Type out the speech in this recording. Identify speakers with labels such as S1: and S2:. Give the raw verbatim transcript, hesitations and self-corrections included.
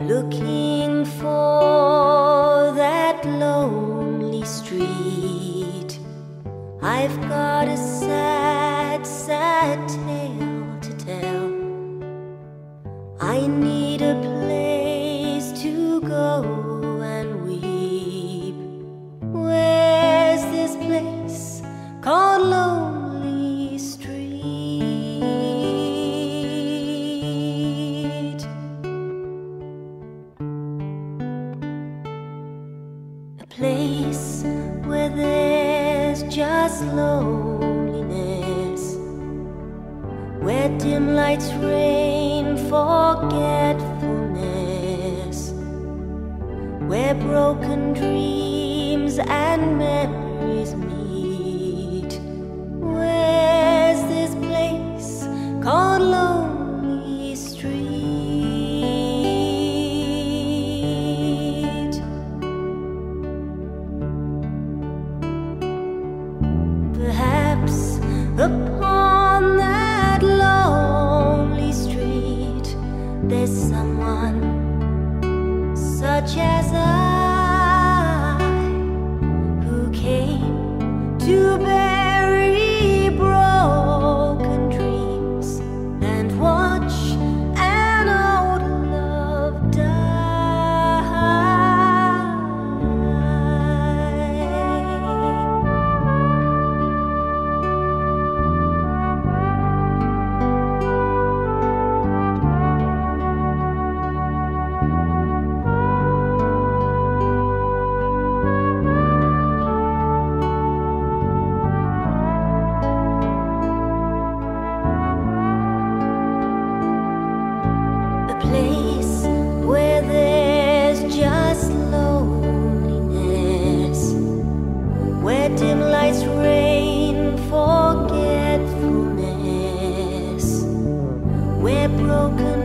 S1: looking for that lonely street. I've got a sad, sad tale to tell. I need a place to go and weep. Where's this place called Lonely Street? A place where there's just loneliness, where dim lights rain forgetfulness, where broken dreams and memories meet. Where's this place called Lonely Street? Perhaps upon that lonely street there's someone such as I, who came to bury broken dreams and watch an old love place where there's just loneliness, where dim lights rain forgetfulness, where broken